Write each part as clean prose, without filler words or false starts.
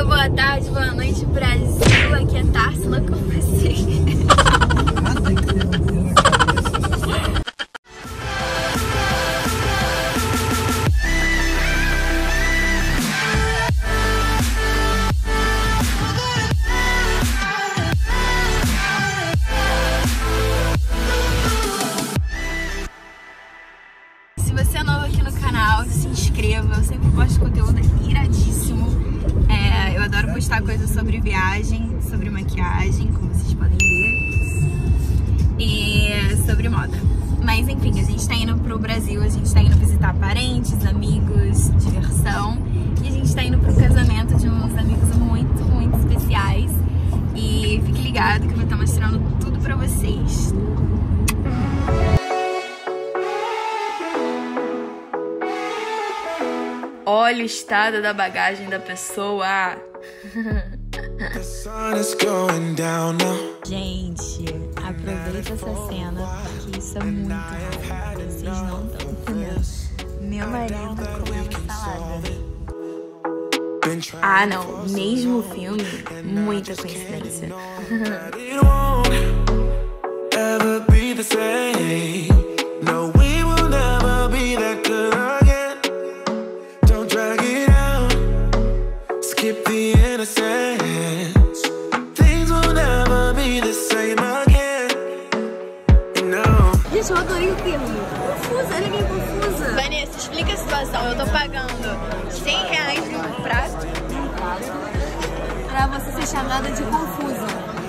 boa tarde, boa noite, Brasil. Aqui é Tarsila com vocês. Se você é novo aqui no canal, se inscreva. Eu sempre posto conteúdo iradíssimo. Eu adoro postar coisas sobre viagem, sobre maquiagem, como vocês podem ver, e sobre moda. Mas enfim, a gente tá indo pro Brasil, a gente tá indo visitar parentes, amigos, diversão. E a gente tá indo pro casamento de uns amigos muito, muito especiais. E fique ligado que eu vou estar mostrando tudo pra vocês. Olha o estado da bagagem da pessoa. Gente, aproveita essa cena porque isso é muito bom. Vocês não estão entendendo. Meu marido comendo salada. Ah, não. Mesmo filme, muita coincidência. Gente, eu adorei o termo. Confusa, ela é meio confusa. Vanessa, explica a situação. Eu tô pagando R$100 no prato pra você ser chamada de confusa.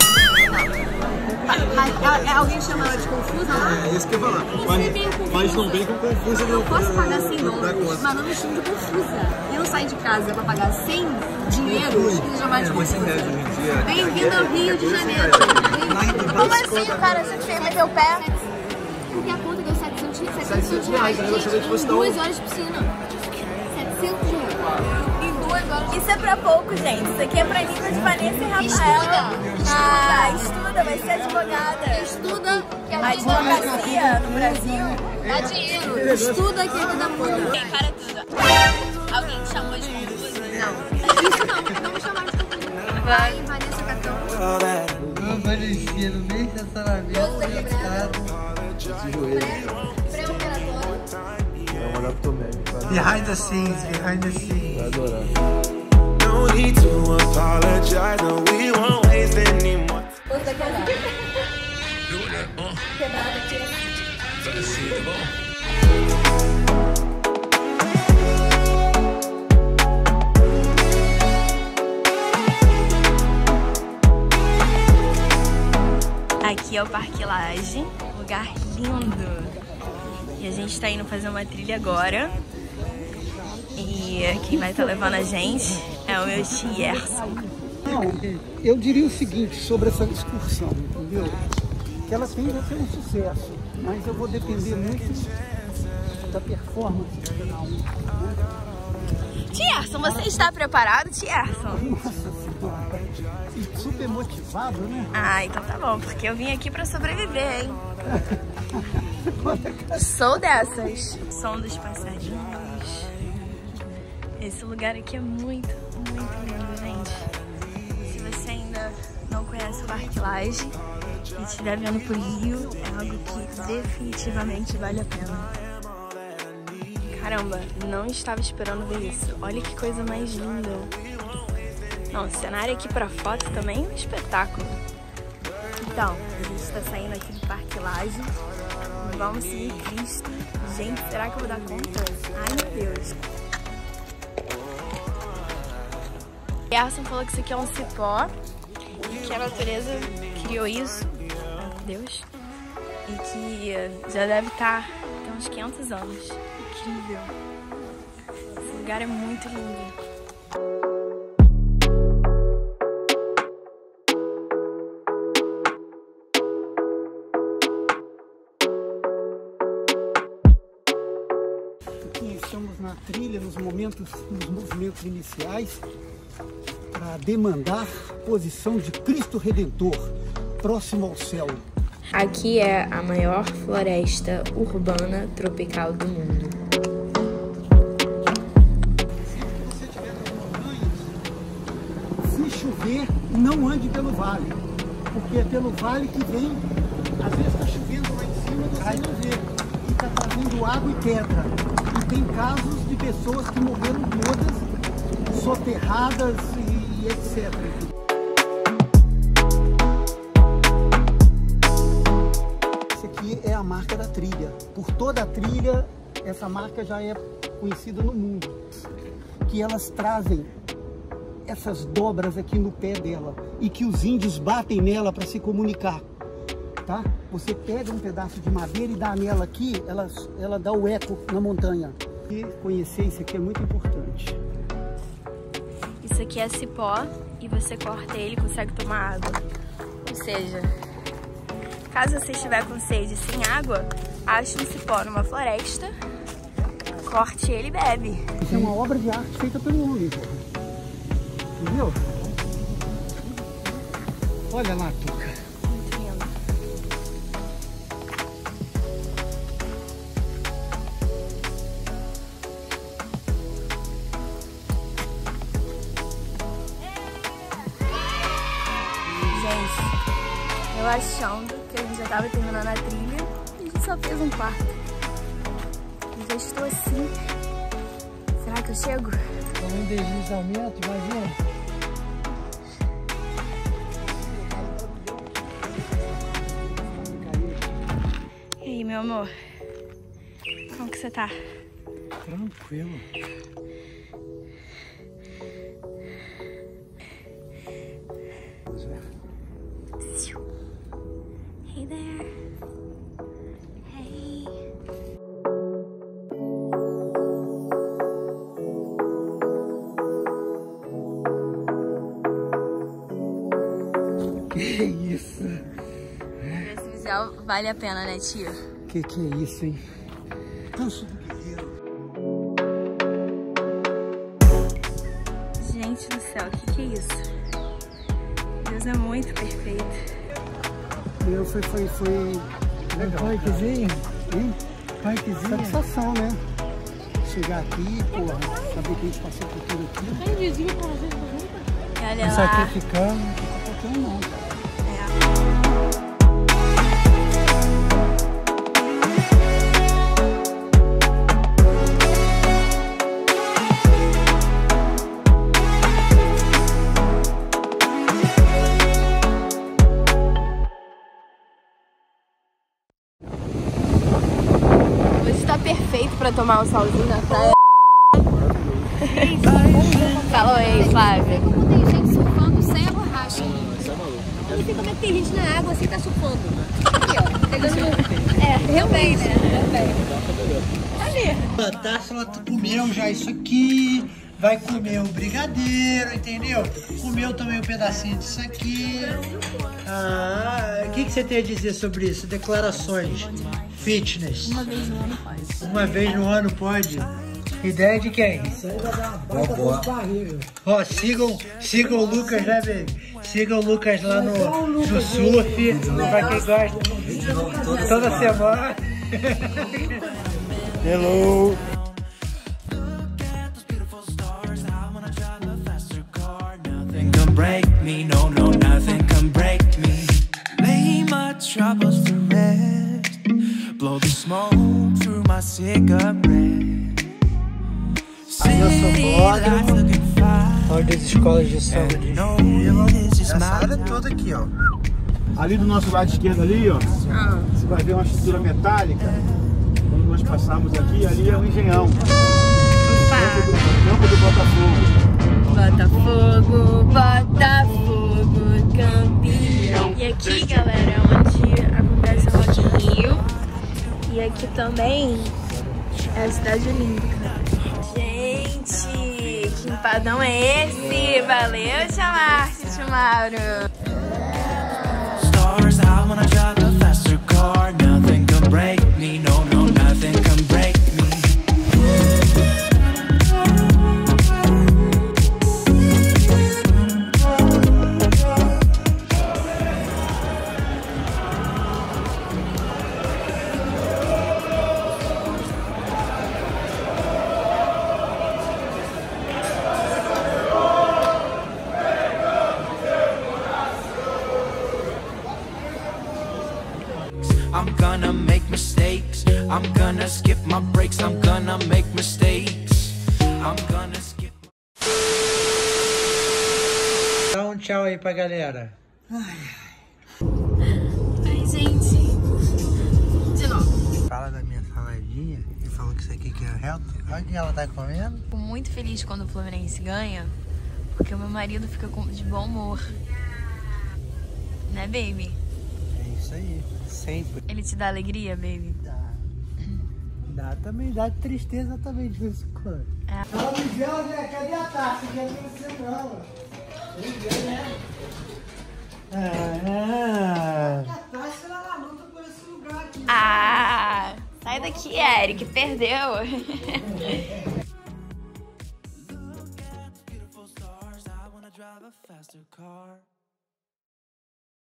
Mas alguém chama ela de confusa lá? É isso que eu ia falar. Mas não vem com confusa. Eu posso pagar $100, mas não me chamo de confusa. Eu não saio de casa pra pagar sem dinheiro e chamar de confusa. Bem-vindo ao Rio de Janeiro. Como assim, cara? Você meteu o pé? Porque a conta deu R$700. Gente, em 2 horas de piscina. R$700. Em 2 horas. Isso é pra pouco, gente. Isso aqui é pra nível de Vanessa e Rafaela. Estuda, vai ser advogada. Estuda, que a advocacia no Brasil dá dinheiro. Estuda que a vida muda. Quem para tudo. Alguém te chamou de confusa? Não. Isso não me chamaram de confusa. Vai, Vanessa Catão. Não, Vanessa, no meio da sala minha. Pré-operatório. É uma laptomé. Behind the scenes. Vai adorar. No need to apologize, no, we won't waste any more. Quebrada aqui. Aqui é o Parque Lage, lugar lindo. E a gente tá indo fazer uma trilha agora. E quem vai estar levando a gente é o meu tio Yerson. Não, eu diria o seguinte sobre essa excursão, entendeu? Que ela tende a ser um sucesso, mas eu vou depender muito da performance de cada um. Tierson, você está preparado, Tierson? Nossa Senhora, e super motivado, né? Ah, então tá bom, porque eu vim aqui pra sobreviver, hein? Sou dessas. Som dos passarinhos. Esse lugar aqui é muito, muito lindo, gente. Se você ainda não conhece o Parque Lage e estiver vendo por Rio, é algo que definitivamente vale a pena. Caramba, não estava esperando ver isso. Olha que coisa mais linda. Não, o cenário aqui pra foto também é um espetáculo. Então, a gente está saindo aqui do Parque Lage. Vamos seguir Cristo. Gente, será que eu vou dar conta? Ai, meu Deus. Yerson falou que isso aqui é um cipó e que a natureza criou isso, Deus, e que já deve estar tem uns 500 anos. Incrível. Esse lugar é muito lindo. Estamos na trilha, nos movimentos iniciais, para demandar a posição de Cristo Redentor, próximo ao céu. Aqui é a maior floresta urbana tropical do mundo. Se você estiver nas montanhas, chover, não ande pelo vale, porque é pelo vale que vem, às vezes está chovendo lá em cima, você não vê, e está trazendo água e pedra. E tem casos de pessoas que morreram todas, soterradas e etc. Esse aqui é a marca da trilha. Por toda a trilha, essa marca já é conhecida no mundo, que elas trazem essas dobras aqui no pé dela e que os índios batem nela para se comunicar, tá? Você pega um pedaço de madeira e dá nela aqui, ela dá o eco na montanha. E conhecer isso aqui é muito importante. Isso aqui é cipó e você corta ele e consegue tomar água. Ou seja, caso você estiver com sede sem água, ache um cipó numa floresta, corte ele e bebe. Isso é uma obra de arte feita pelo homem, pô. Entendeu? Olha lá, Tuca. Muito lindo. Gente, eu achando que a gente já tava terminando a trilha e a gente só fez um quarto. Eu já estou assim. Será que eu chego? Um deslizamento, imagina. E aí, meu amor? Como que você tá? Tranquilo. Hey there. Hey. Que isso? Esse visual vale a pena, né, tio? Que é isso, hein? Canso do guerreiro. Gente do céu, o que é isso? Deus é muito perfeito. Meu, foi legal. Parquezinho? Hein? Parquezinho? Satisfação, né? Chegar aqui, porra, saber que a gente passou por tudo aqui. E olha Não lá. sacrificando. Não, não. Hoje tá perfeito pra tomar um solzinho na praia. Falou aí, Flávia. Como tem gente surfando sem a borracha. Eu não sei como é que tem gente na água assim, tá surfando. Aqui, ó. Pegando. Também, né? Também. A Tassi, ela comeu já isso aqui, vai comer o brigadeiro, entendeu? Comeu também um pedacinho disso aqui. O que você tem a dizer sobre isso? Declarações. Fitness. Uma vez no ano pode. Uma vez no ano pode. Ideia de quem? Isso aí vai dar uma baita barriga. Ó, sigam o Lucas, né, baby? Sigam o Lucas lá no surf, pra quem gosta. Toda semana. Hello! Nothing can break me, no, nothing can break me. Lay my troubles to rest. Blow the smoke through my cigarette. Aí eu sou blogger das escolas de samba de Rio. Essa área toda aqui, ó. Ali do nosso lado esquerdo ali, ó, você vai ver uma estrutura metálica. Quando nós passamos aqui, ali é o Engenhão. Campo do Botafogo. Botafogo, campeão. E aqui, galera, é onde acontece o Rock in Rio. E aqui também é a Cidade Olímpica. Gente, que empadão é esse? Valeu, Tio Mauro. Stars, I wanna drive a faster car. Nothing can break me, no, nothing can break me. I'm gonna skip my breaks, I'm gonna make mistakes. I'm gonna skip. Dá um tchau aí pra galera. Ai, gente. De novo. Fala da minha saladinha. Ele falou que isso aqui que é reto. Olha o que ela tá comendo. Fico muito feliz quando o Fluminense ganha, porque o meu marido fica de bom humor. Né, baby? É isso aí. Sempre. Ele te dá alegria, baby? Dá também, dá tristeza também de vez em quando. É. Fala, Miguel, né? Cadê a taça? Não quero você não. Ninguém, né? A taça ela na luta por esse lugar aqui. Ah! Sai daqui, Eric, perdeu. Look at beautiful stars, I wanna drive a faster car.